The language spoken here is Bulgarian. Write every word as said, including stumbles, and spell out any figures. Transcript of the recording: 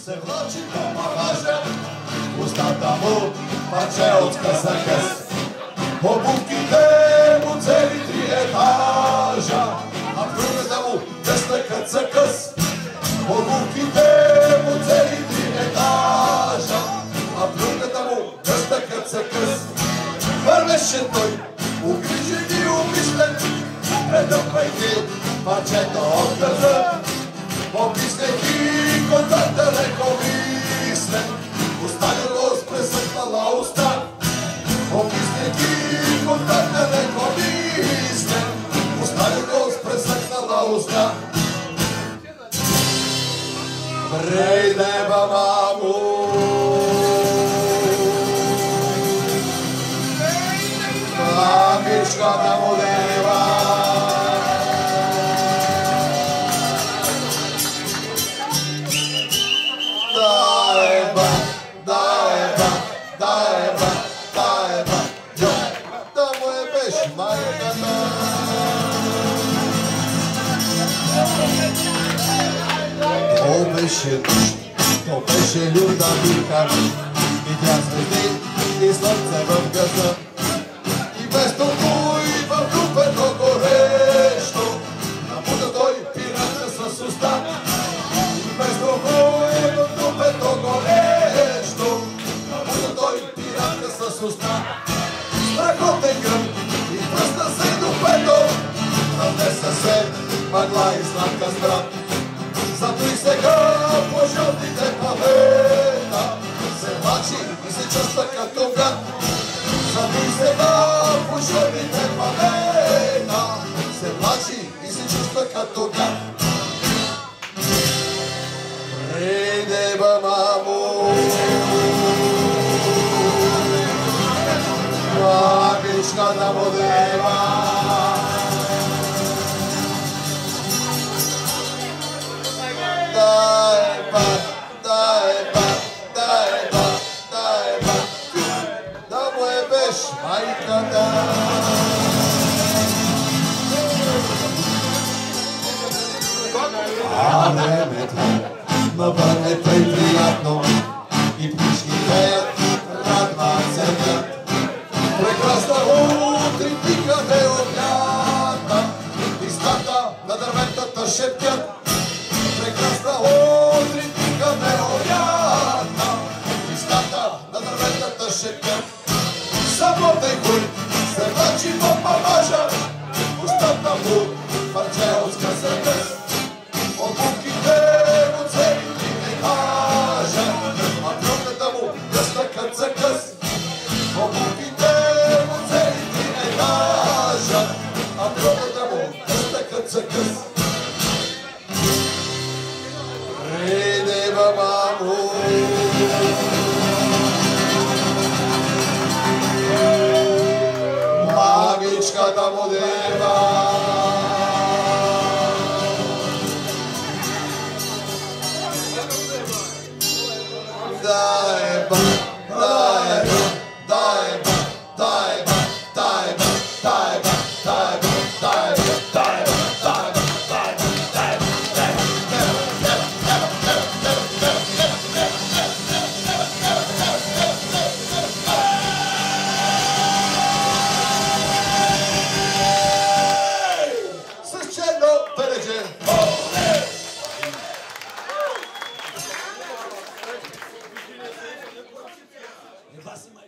се влачи по мамажа, устата му парче от къса къс. Обувките му цели три етажа, а в другата му десна къца къс. Обувките му цели три етажа, а в другата му десна къца къс. Вървеше той, угрижен и умишлен, предупрейки парчето от къса. Обмисляйки контакта лекомислен, оставя го с пресъхнала уста. Обмисляйки контакта лекомислен, оставя го с пресъхнала уста. Прейдеба, мамо, мамичката му дева. То беше душ, то беше люта биха, видя звезди и слънце в газа. И без толкова и в дупето горещо, набута той пирата с уста. И без толкова и в дупето горещо, набута той пирата с уста. Страхотен гръм и пръсна се до пето, навнеса се мъгла и сладка стран. Зато и сега по жълтите павета се влачи и се чувства като гад. Зато и сега по жълтите павета се влачи и се чувства като гад. Прейдеба, мамо, мамичката му дева. Майката а времето навън е тъй приятно и птички пеят, радват се вят. Прекрасна утринка бе обята, листата на дърветата шептят. Прекрасна утринка бе обята, листата на дърветата шептят. Самотен хуй се влачи по мамажа, устата му парче от къса къс. Обувките му цели три етажа, а другата му десна къца къс. Обувките му цели три етажа, а другата му десна къца къс. Прейдеба, мамо, мамичката му дева. Дай ба, дай ба, дай ба, дай ба, дай ба, дай ба, дай ба, дай ба, дай ба, дай ба, дай ба, дай ба, дай Vai